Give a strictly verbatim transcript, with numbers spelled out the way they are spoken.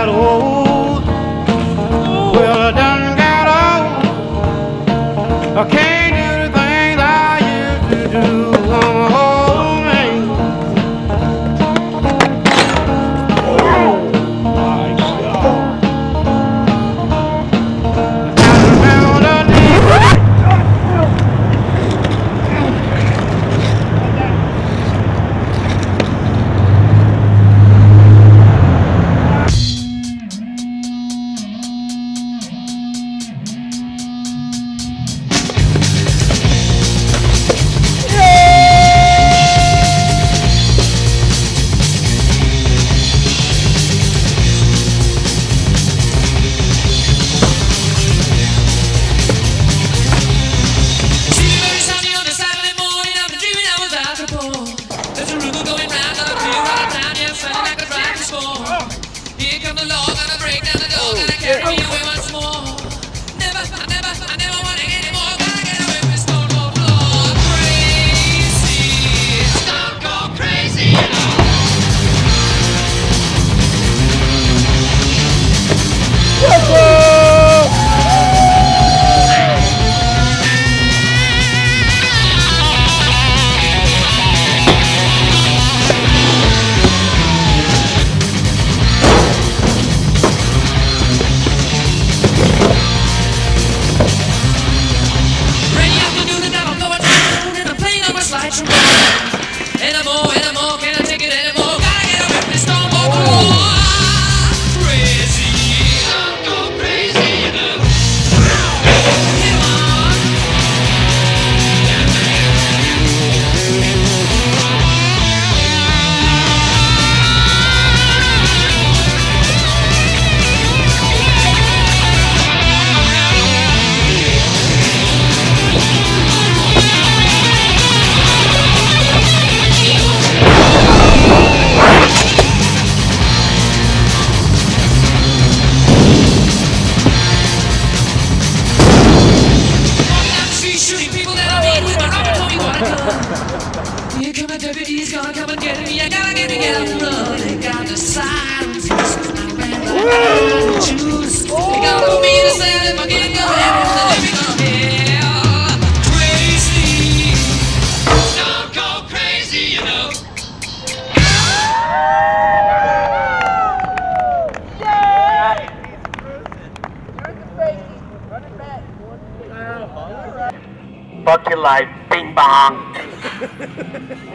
got old. Well, I done got old. I can't do the things I used to do. Oh, man. Oh, my God. I remember the day. Anymore, anymore, can I take it anymore? Gotta get up with this storm on the wall. Crazy, don't go crazy, you know. Come on. Here come the deputies, gonna come and get me. I gotta get me, get up, run. They got the sirens, my red light, choose. They gotta put me in a cell if I get going. They're living on hell. Crazy, don't go crazy, you know. Fuck your life, bing bong.